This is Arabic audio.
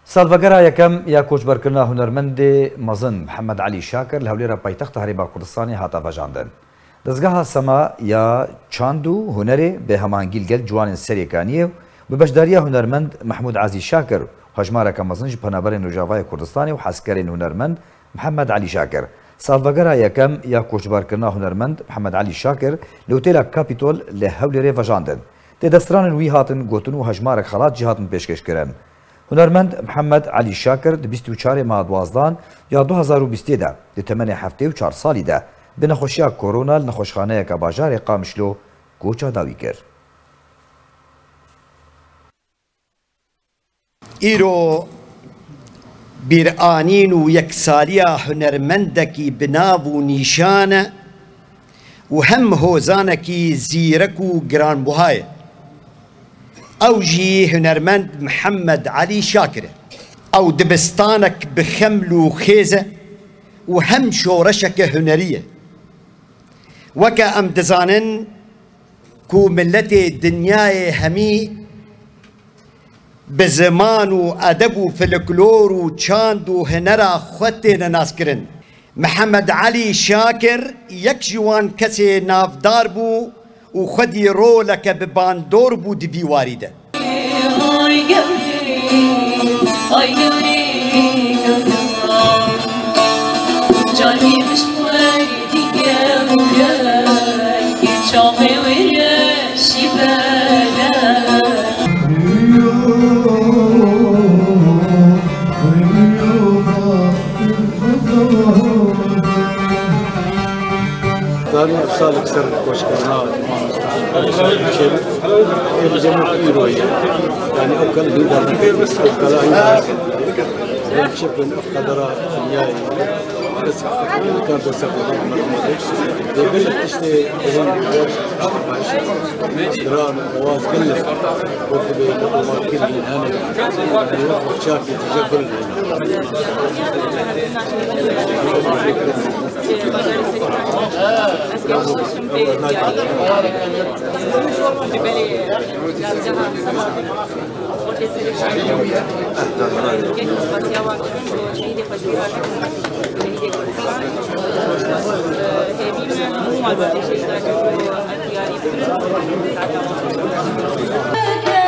سالڤەگەرا یەکەم یا کۆچبەرکردنا هونەرمەندێ مەزن محەممەد علی شاکر لە هەولێرە پایتەختە هەرێما کوردستانی هاتە بەژاندن. دەستگاها سەما یا چاند و هونەرێ بێ هەمانگیل گەل جوانên سەرێکانیە و بە بەشداریە هونەرمەند محمود عازی شاکر هەژمارەکە مەزنج پەنابەرên ڕۆژاوای کوردستانی و حەزکەرên هونەرمەند محەممەد علی شاکر. سالڤەگەرا یەکەم یا کۆچبەرکردنا هونەرمەند محەممەد علی شاکر لە ئوتێلا کاپیتۆل لە هەولێرێ ڤەژاندن. تێدەسترانên wî hatin gotin û hejmarek xelat jî hatin pêşkêşkirin. هونەرمەند محەممەد علی شاکر di 24 ماه دوازدان یا 2020 de di temenê 74 salî de bi nexweşiya korona li nexweşxaneyeka bajarê Qamişlo goça dawî kir. îro bîranîn û yeksaliya hunermendekî bi nav û nîşan e û hem hozanekî zîrek û giranbuha ye. Ew jî hunermend محەممەد علی Şakir e. Ew dibistanek bi xeml û xêz e û hem şoreşeke hunerî ye. Weke em dizanin ku milletê dinyayê hemî bi ziman û edeb û folklor û çand û hunera xwe têne naskirin. محەممەد علی Şakir yek ji wan kesê navdar bû û xwedî roleke bi bandor bû di vî warî de. دارني افصالك سر كوشكرنا اللي جمعوا ايروي يعني اوكل بيدار بس اوكل شبن قدر الياي بس كان بس قبل تشتي درام واز قلت قلت بماركين هنا شاكي تجبل Yeah.